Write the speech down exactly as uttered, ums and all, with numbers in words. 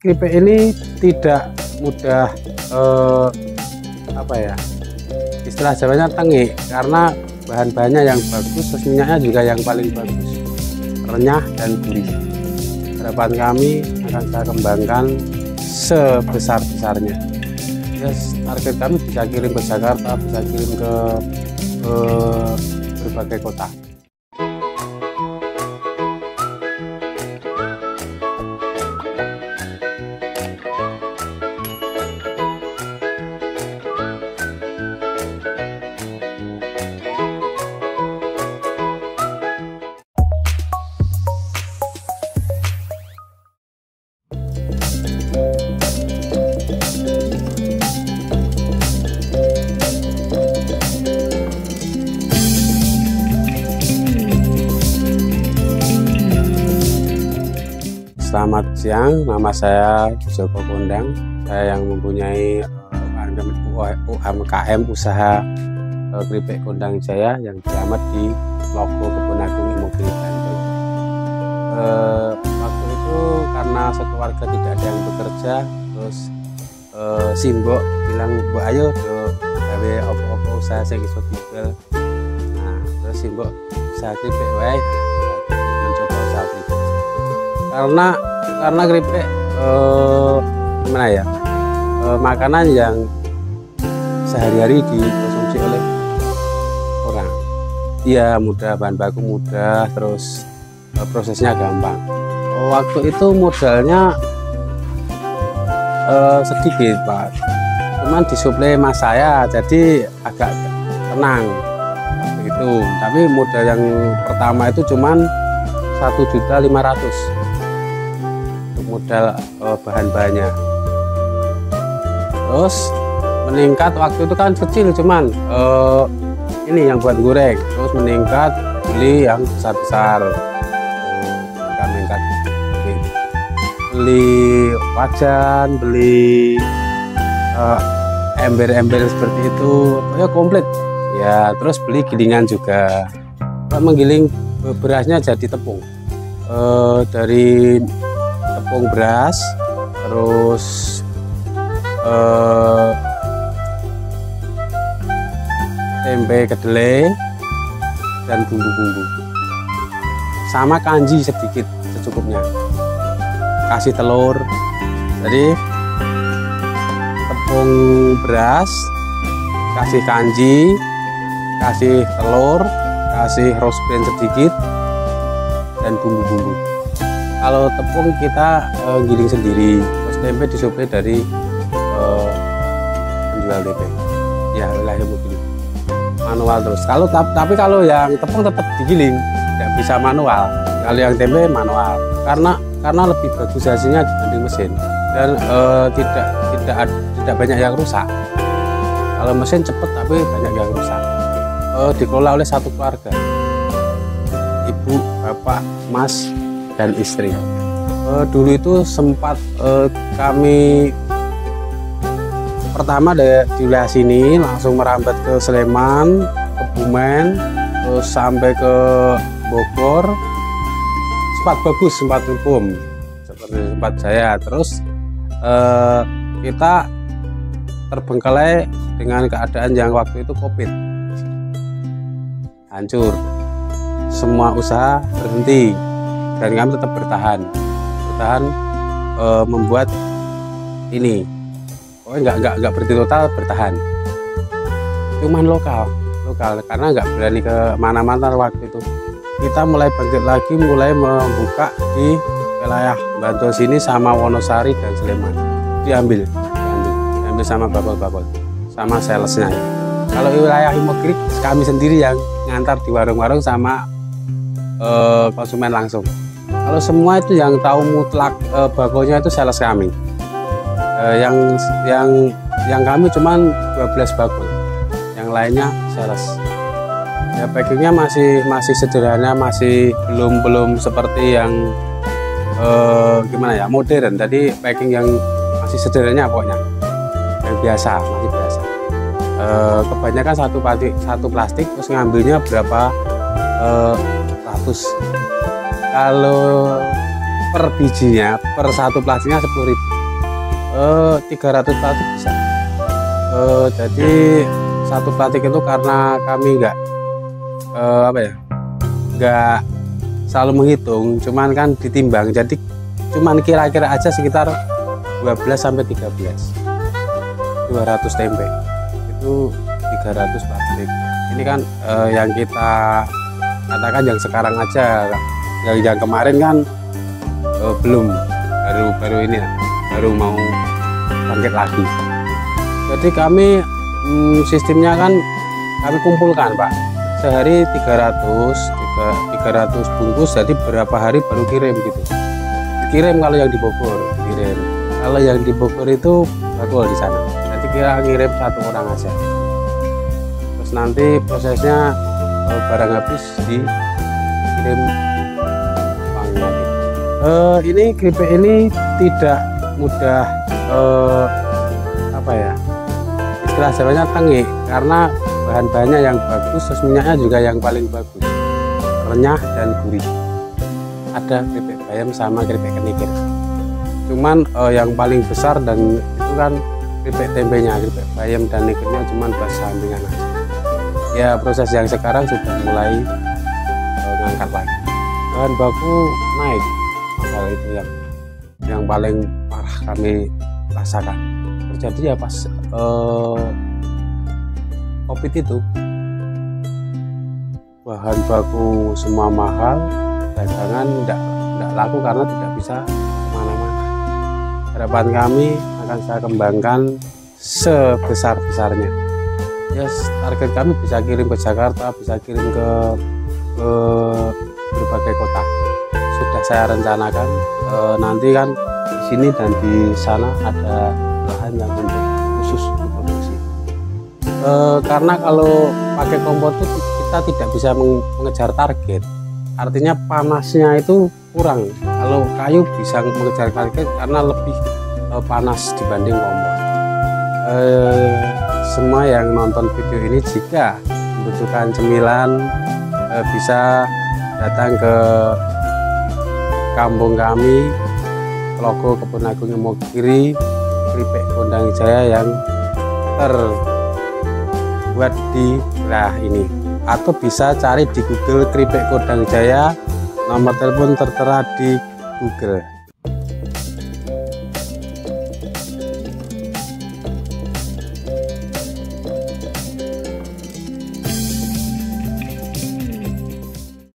keripik ini tidak mudah eh, apa ya, istilah Jawanya tengik, karena bahan-bahannya yang bagus, terus minyaknya juga yang paling bagus, renyah dan gurih. Harapan kami akan saya kembangkan sebesar-besarnya. Yes, target kami bisa kirim ke Jakarta, bisa kirim ke, ke berbagai kota. Selamat siang, nama saya Joko Kondang. Saya yang mempunyai uh, U M K M usaha uh, keripik Kondang Jaya yang dialamat di logo Kebun Agung Imogiri Bantul. Uh, waktu itu karena sekeluarga tidak ada yang bekerja, terus uh, Simbok bilang, "Bu ayo do gawe apa-apa usaha sing iso dibel." Nah, terus Simbok usaha keripik wae, mencoba usaha keripik. Karena karena keripik eh, gimana ya, eh, makanan yang sehari-hari dikonsumsi oleh orang. Iya, mudah, bahan baku mudah, terus eh, prosesnya gampang. Waktu itu modalnya eh, sedikit, Pak, cuman disuplai mas saya, jadi agak tenang waktu itu. Tapi modal yang pertama itu cuman satu juta lima ratus modal uh, bahan-bahannya. Terus meningkat, waktu itu kan kecil cuman uh, ini yang buat goreng, terus meningkat beli yang besar-besar, uh, meningkat beli, beli wajan, beli uh, ember-ember seperti itu, ya komplit ya. Terus beli gilingan juga, menggiling berasnya jadi tepung, uh, dari tepung beras, terus eh, tempe kedelai dan bumbu-bumbu, sama kanji sedikit secukupnya, kasih telur. Jadi tepung beras, kasih kanji, kasih telur, kasih rose bran sedikit, dan bumbu-bumbu. Kalau tepung kita uh, giling sendiri, terus tempe disuplai dari uh, penjual tempe. Ya, wilayah begini. Manual terus. Kalau tapi kalau yang tepung tetap digiling, tidak bisa manual. Kalau yang tempe manual, karena karena lebih bagus hasilnya dibanding mesin, dan uh, tidak tidak tidak banyak yang rusak. Kalau mesin cepat tapi banyak yang rusak. Uh, dikelola oleh satu keluarga, ibu, bapak, mas, dan istri. Uh, dulu itu sempat uh, kami pertama dari di wilayah sini langsung merambat ke Sleman, Kebumen, terus sampai ke Bogor. Sempat bagus, sempat hukum seperti tempat saya. Terus uh, kita terbengkalai dengan keadaan yang waktu itu COVID, hancur, semua usaha berhenti. Dan kami tetap bertahan, bertahan e, membuat ini. Oh, enggak enggak enggak berhenti total, bertahan. Cuman lokal, lokal karena nggak berani ke mana-mana waktu itu. Kita mulai bangkit lagi, mulai membuka di wilayah Bantul sini sama Wonosari dan Sleman. Diambil, diambil, diambil sama babol-babol, sama salesnya. Kalau wilayah Imogiri kami sendiri yang ngantar di warung-warung sama e, konsumen langsung. Kalau semua itu yang tahu mutlak e, bagonya itu sales kami. E, yang yang yang kami cuman dua belas bagol, yang lainnya sales. Ya, packingnya masih masih sederhana, masih belum belum seperti yang e, gimana ya, modern. Tadi packing yang masih sederhana pokoknya, yang biasa, masih biasa. E, kebanyakan satu plastik satu plastik terus ngambilnya berapa e, ratus. Kalau per bijinya, per satu plastiknya sepuluh ribu. Eh, tiga ratus plastik bisa. Eh, jadi satu plastik itu karena kami nggak eh, apa ya, nggak selalu menghitung, cuman kan ditimbang. Jadi cuman kira-kira aja sekitar dua belas sampai tiga belas. dua ratus tempe itu tiga ratus plastik. Ini kan eh, yang kita katakan yang sekarang aja, yang, yang kemarin kan eh, belum, baru baru ini ya, baru mau bangkit lagi. Jadi kami hmm, sistemnya kan kami kumpulkan Pak, sehari tiga ratus tiga ratus bungkus, jadi berapa hari baru kirim gitu. Kirim kalau yang di Bogor, kirim. Kalau yang di Bogor itu bakul di sana. Jadi kira ngirim satu orang aja. Terus nanti prosesnya eh, barang habis dikirim uangnya gitu. Eh, ini keripik ini tidak mudah eh, apa ya? Istilah Jawanya tengik, karena bahan-bahannya yang bagus, terus minyaknya juga yang paling bagus. Renyah dan gurih. Ada keripik bayam sama keripik kenikir. Cuman eh, yang paling besar dan itu kan keripik tempenya, keripik bayam dan nikirnya cuman buat sampingan aja. Ya proses yang sekarang sudah mulai eh, ngangkat lagi. Bahan baku naik, mahal itu yang yang paling parah kami rasakan. Terjadi ya pas eh, COVID itu. Bahan baku semua mahal, dagangan tidak tidak laku karena tidak bisa kemana-mana. Harapan kami akan saya kembangkan sebesar-besarnya. Ya, target kami bisa kirim ke Jakarta, bisa kirim ke, ke berbagai kota. Sudah saya rencanakan e, nanti kan di sini dan di sana ada lahan yang untuk khusus diproduksi. E, karena kalau pakai kompor itu kita tidak bisa mengejar target, artinya panasnya itu kurang. Kalau kayu bisa mengejar target karena lebih e, panas dibanding kompor. E, semua yang nonton video ini jika membutuhkan cemilan e, bisa datang ke kampung kami, Logo Kebun Agung Imogiri, keripik Kondang Jaya yang terbuat di wilayah ini. Atau bisa cari di Google keripik Kondang Jaya, nomor telepon tertera di Google.